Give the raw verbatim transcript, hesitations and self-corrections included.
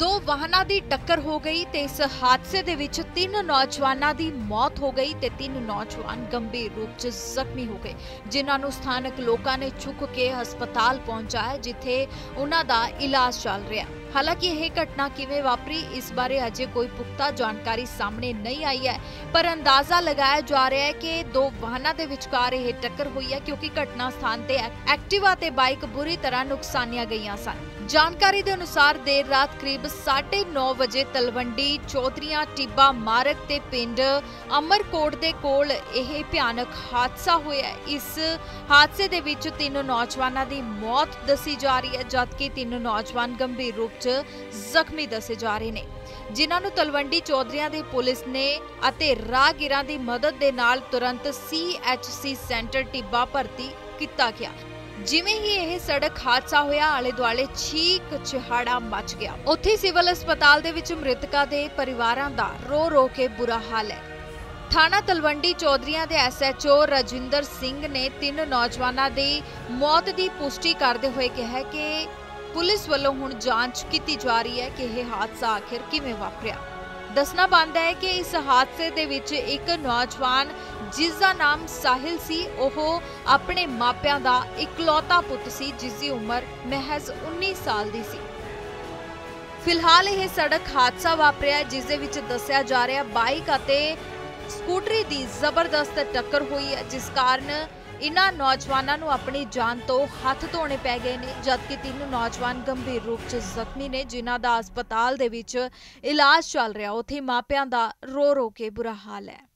दो वाहनां दी टक्कर हो गई ते इस हादसे दे विच तीन नौजवानां दी मौत हो गई ते तीन नौजवान गंभीर रूप च जख्मी हो गए, जिन्हां नूं स्थानक लोकां ने चुक के हस्पताल पहुंचाया जिथे उन्हां दा इलाज चल रहा। हालांकि यह घटना किवें वापरी इस बारे अजे कोई पुख्ता जानकारी सामने नहीं आई है, पर अंदाजा लगाया जा रहा है कि दो वाहनां दे विचकार यह टक्कर हुई है क्योंकि घटना स्थान ते एक्टिवा ते बाइक बुरी तरह नुकसानियां गईयां सन। जानकारी के अनुसार देर रात करीब साढ़े नौ बजे तलवंडी चौधरीआं टिब्बा मार्ग ते पिंड अमरकोट दे कोल यह भयानक हादसा होया। इस हादसे दे विच तीन नौजवानों की मौत दसी जा रही है, जबकि तीन नौजवान गंभीर रूप च जख्मी दसे जा रहे ने, जिन्हां नूं तलवंडी चौधरीआं दी पुलिस ने अते राहगीरां दी मदद दे नाल तुरंत C H C centre Tibba भर्ती किया गया। जिवें ही यह सड़क हादसा होया आले दुआले चीक चिहाड़ा मच गया। उत्थे सिविल अस्पताल दे विच मृतका दे परिवारां दा रो रो के बुरा हाल है। थाना तलवंडी चौधरीआं दे S H O Rajinder Singh ने तीन नौजवानों की मौत की पुष्टि करते हुए कहा कि पुलिस वालों हुण जांच की जा रही है कि यह हादसा आखिर किवें वापरिया। दसना बनता है कि इस हादसे दे विच एक नौजवान जिसका नाम साहिल सी, ओह अपने मापियां दा इकलौता पुत सी जिसकी उम्र महज उन्नीस साल दी सी। फिलहाल यह सड़क हादसा वापरिया जिस दे विच दस्सिया जा रहा बाइक अते स्कूटरी दी जबरदस्त टक्कर हुई है, जिस कारण इन्हां नौजवानों नूं अपनी जान तो हथ धोने पै गए ने, जबकि तीन नौजवान गंभीर रूप च जख्मी ने जिन्हां दा अस्पताल दे विच इलाज चल रहा। उत्थे मापियां दा रो रो के बुरा हाल है।